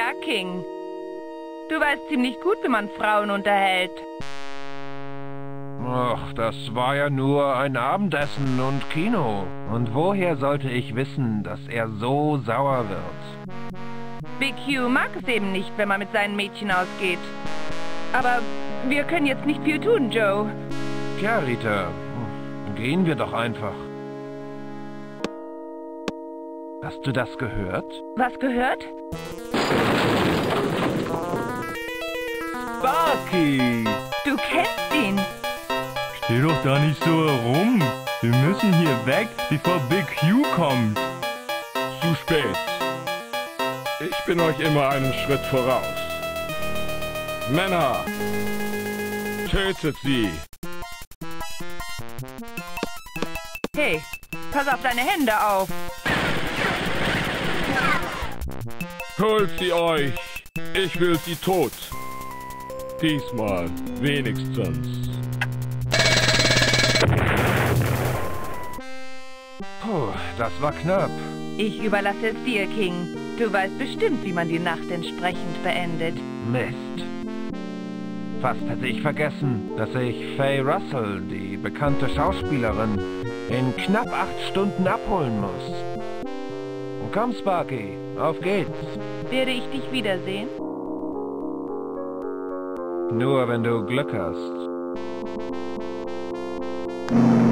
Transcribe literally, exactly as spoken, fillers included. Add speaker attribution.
Speaker 1: Ja, King. Du weißt ziemlich gut, wie man Frauen unterhält.
Speaker 2: Ach, das war ja nur ein Abendessen und Kino. Und woher sollte ich wissen, dass er so sauer wird?
Speaker 1: Big Hugh mag es eben nicht, wenn man mit seinen Mädchen ausgeht. Aber wir können jetzt nicht viel tun, Joe.
Speaker 2: Tja, Rita, gehen wir doch einfach. Hast du das gehört?
Speaker 1: Was gehört?
Speaker 2: Sparky!
Speaker 1: Du kennst ihn.
Speaker 3: Steh doch da nicht so herum. Wir müssen hier weg, bevor Big Hugh kommt.
Speaker 4: Zu spät. Ich bin euch immer einen Schritt voraus. Männer, tötet sie.
Speaker 1: Hey, pass auf deine Hände auf.
Speaker 4: Holt sie euch. Ich will sie tot. Diesmal wenigstens.
Speaker 2: Puh, das war knapp.
Speaker 1: Ich überlasse es dir, King. Du weißt bestimmt, wie man die Nacht entsprechend beendet.
Speaker 2: Mist. Fast hätte ich vergessen, dass ich Faye Russell, die bekannte Schauspielerin, in knapp acht Stunden abholen muss. Komm, Sparky, auf geht's.
Speaker 1: Werde ich dich wiedersehen?
Speaker 2: Nur wenn du Glück hast.